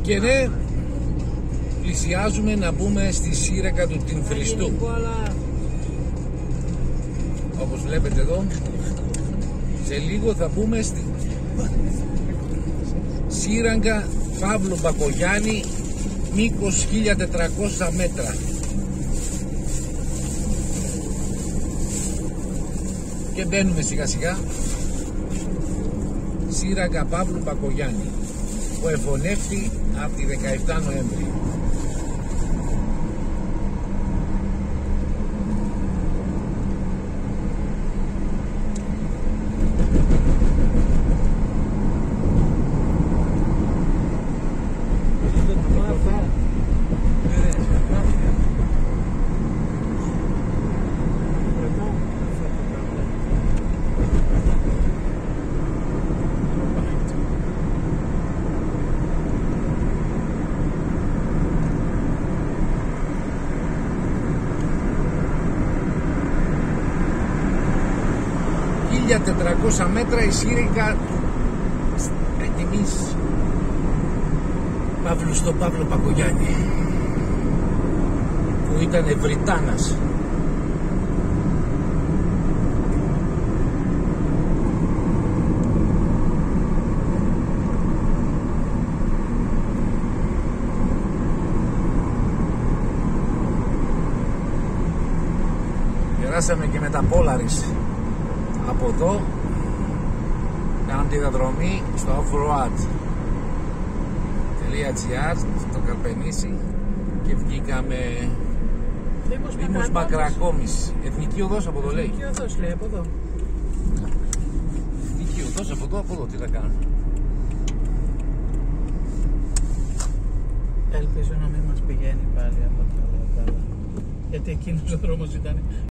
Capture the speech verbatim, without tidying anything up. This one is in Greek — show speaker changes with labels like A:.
A: Και ναι, πλησιάζουμε να μπούμε στη σύραγγα του Τινθριστού. Όπως βλέπετε εδώ, σε λίγο θα μπούμε στη σύραγγα Παύλου Μπακογιάννη, μήκος χίλια τετρακόσια μέτρα. Και μπαίνουμε σιγά σιγά. Σύραγγα Παύλου Μπακογιάννη, που εφωνεύτη από τη δεκαεπτά Νοέμβρη. χίλια τετρακόσια μέτρα η σύραγγα του ετοιμής Παύλου στο Παύλο Μπακογιάννη, που ήταν Βρυτάνας. Περάσαμε και με τα Polaris από εδώ, κάναμε τη διαδρομή στο offroad.gr στο Καλπενήσι και βγήκαμε Δήμος Μακρακόμης. Εθνική οδός από εδώ λέει.
B: Εθνική οδός λέει από εδώ.
A: Εθνική οδός από εδώ, από εδώ τι θα κάνω.
B: Ελπίζω να μην μας πηγαίνει πάλι από τα άλλα, γιατί εκείνος ο δρόμος ήταν